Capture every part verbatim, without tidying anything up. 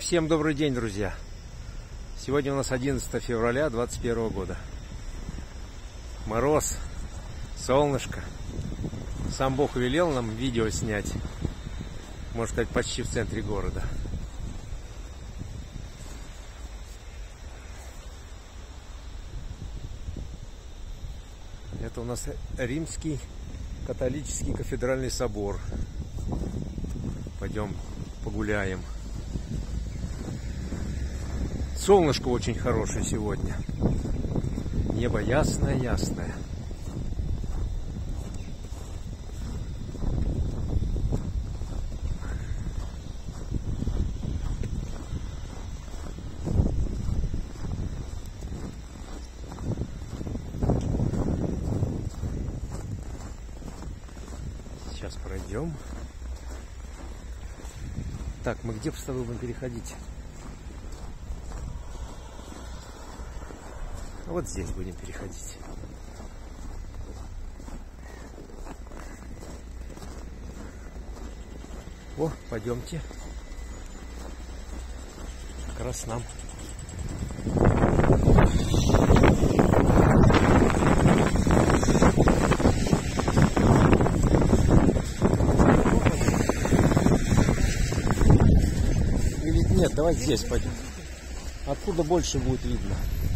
Всем добрый день, друзья! Сегодня у нас одиннадцатое февраля двадцать первого года. Мороз, солнышко. Сам Бог велел нам видео снять, можно сказать, почти в центре города. Это у нас Римский католический кафедральный собор. Пойдем погуляем. Солнышко очень хорошее сегодня. Небо ясное-ясное. Сейчас пройдем. Так, мы где с тобой будем переходить? Вот здесь будем переходить. О, пойдемте. Как раз нам. Или нет, давай здесь пойдем. Откуда больше будет видно.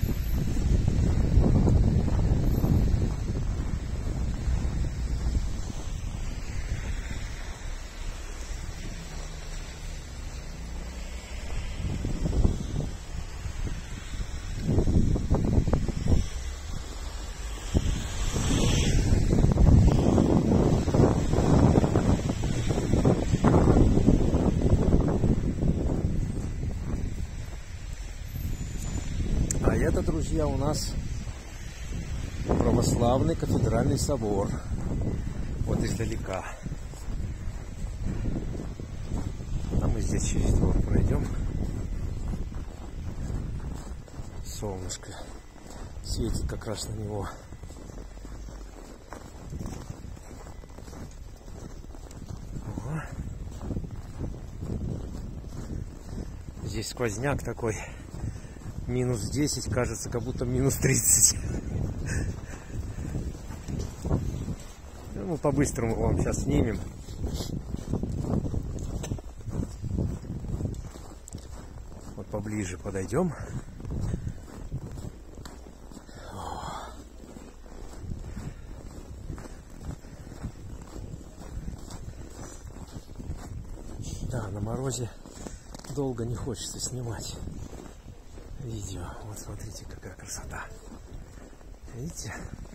А это, друзья, у нас православный кафедральный собор. Вот издалека. А мы здесь через двор пройдем. Солнышко светит как раз на него. Ого. Здесь сквозняк такой. Минус десять, кажется, как будто минус тридцать. Мы по-быстрому вам сейчас снимем. Вот поближе подойдем. Да, на морозе долго не хочется снимать видео. Вот смотрите, какая красота. Видите?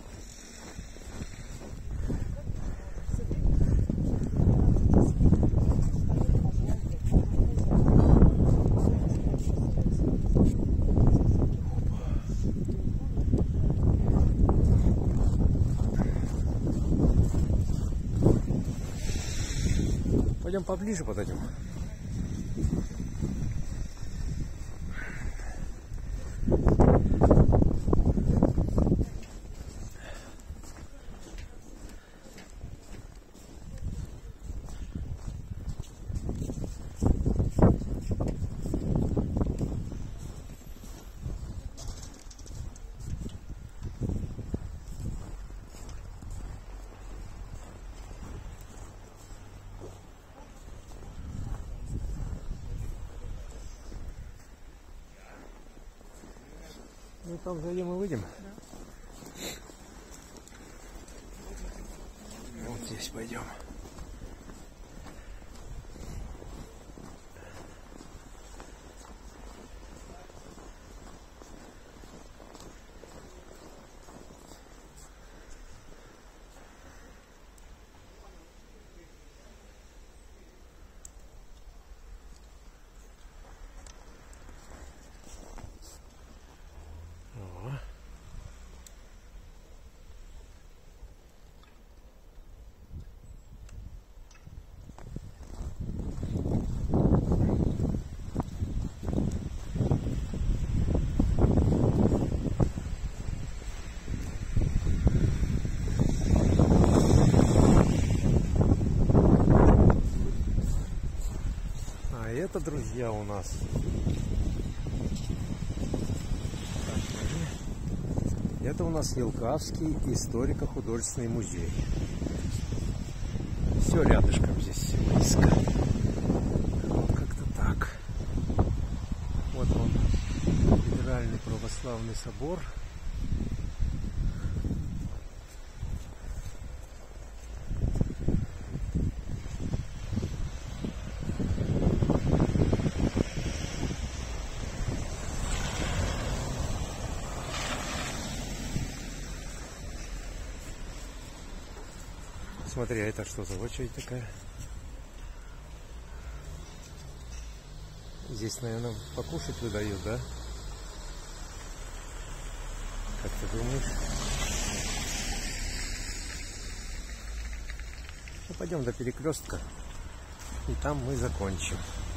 Пойдем поближе подойдем. Ну там зайдем и выйдем. Да. Вот здесь пойдем. А это, друзья, у нас это у нас Елкавский историко-художественный музей. Все рядышком здесь, все близко. Вот как-то так. Вот он, Федеральный православный собор. Смотри, а это что за очередь такая? Здесь, наверное, покушать выдают, да? Как ты думаешь? Ну, пойдем до перекрестка, и там мы закончим.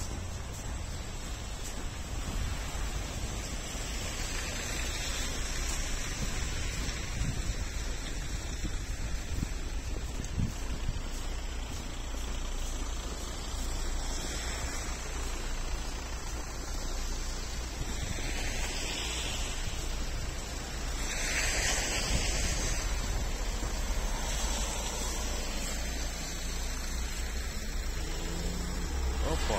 Опа!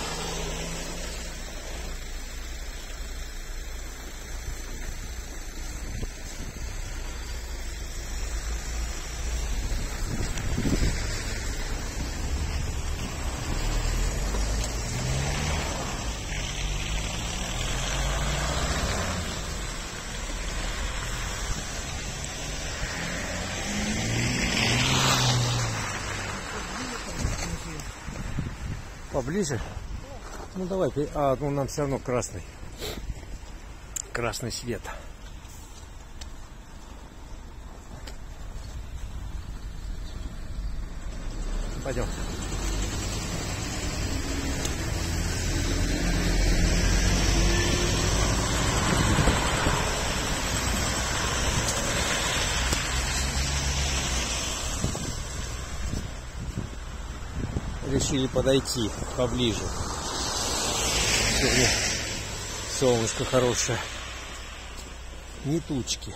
Поближе? Ну давай, а ну нам все равно красный. Красный свет. Пойдем. Решили подойти поближе. Сегодня солнышко хорошее. Не тучки.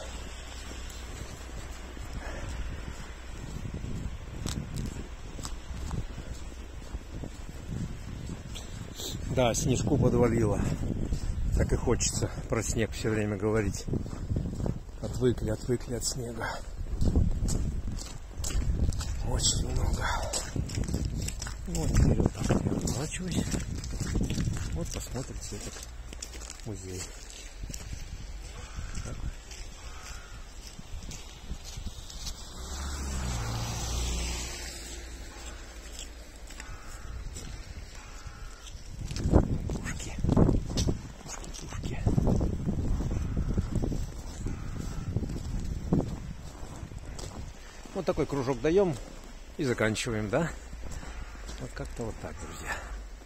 Да, снежку подвалило. Так и хочется про снег все время говорить. Отвыкли, отвыкли от снега. Очень много. Вот вперед так я разворачиваюсь. Вот посмотрите этот музей. Так. Пушки. Пушки, пушки. Вот такой кружок даем и заканчиваем, да? Вот как-то вот так, друзья.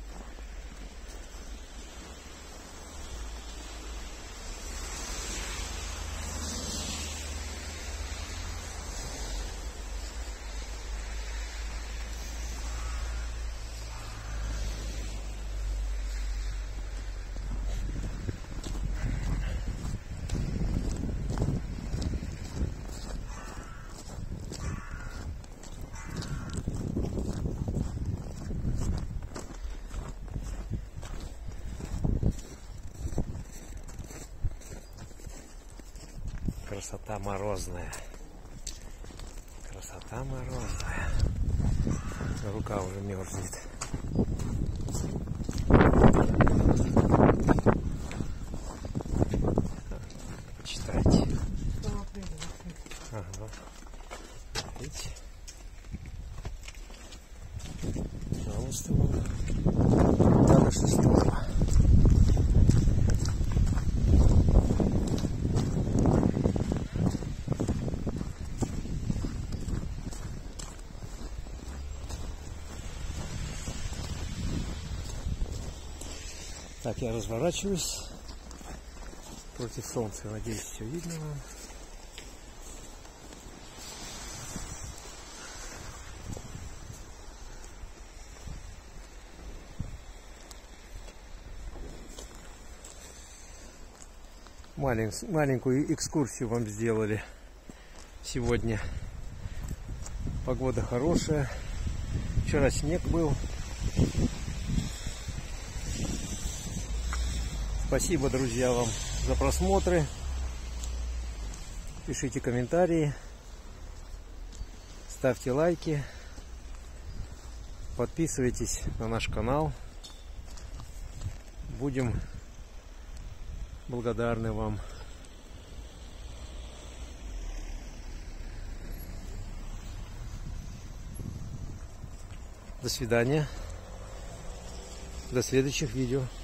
Красота морозная. Красота морозная. Рука уже мерзнет. Почитайте. Ага. Видите? Пожалуйста, до шестого. Так, я разворачиваюсь против солнца. Надеюсь, все видно вам. Малень, маленькую экскурсию вам сделали сегодня. Погода хорошая. Вчера снег был. Спасибо, друзья, вам за просмотры. Пишите комментарии. Ставьте лайки. Подписывайтесь на наш канал. Будем благодарны вам. До свидания. До следующих видео.